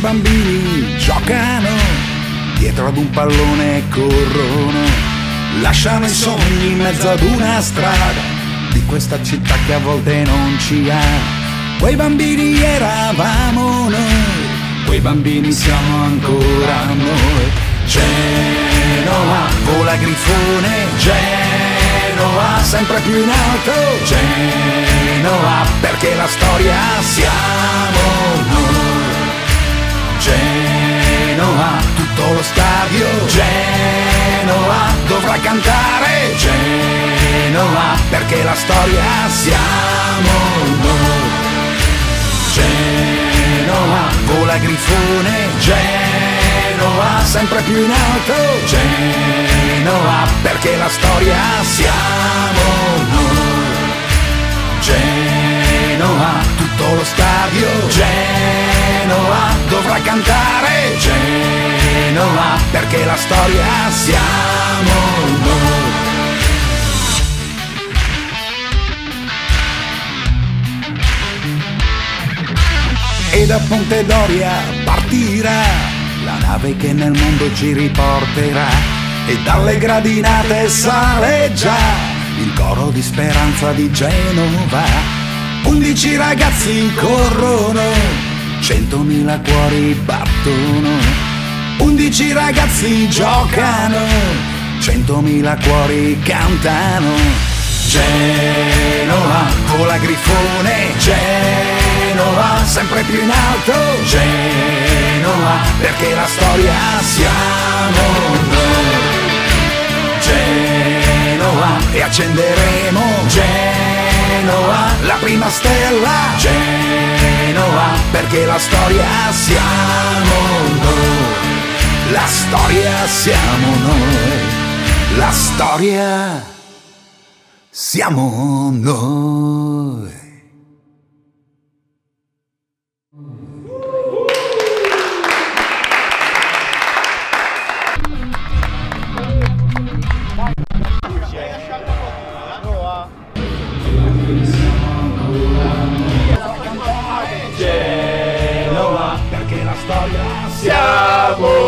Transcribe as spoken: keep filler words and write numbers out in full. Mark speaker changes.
Speaker 1: bambini giocano dietro ad un pallone e corrono, lasciano i sogni in mezzo ad una strada di questa città che a volte non ci ha. Quei bambini eravamo noi, quei bambini siamo ancora noi. Genova, vola grifone, Genova, sempre più in alto. Genova, perché la storia siamo noi. Genova, tutto lo stadio. Genova, dovrà cantare. Genova, perché la storia siamo noi. Genova, vola grifone, Genova, sempre più in alto. Genova, perché la storia siamo noi. Genova, tutto lo stadio. Genova, dovrà cantare. Genova, perché la storia siamo noi. E da Ponte Doria partirà la nave che nel mondo ci riporterà, e dalle gradinate sale già il coro di speranza di Genova. Undici ragazzi corrono, centomila cuori battono. Undici ragazzi giocano, centomila cuori cantano. Genova, vola grifone, Genova, sempre più in alto. Genova, perché la storia siamo noi. Genova, e accenderemo Genova, la prima stella. Genova, perché la storia siamo noi. La storia siamo noi. La storia siamo noi. Genova, perché la storia siamo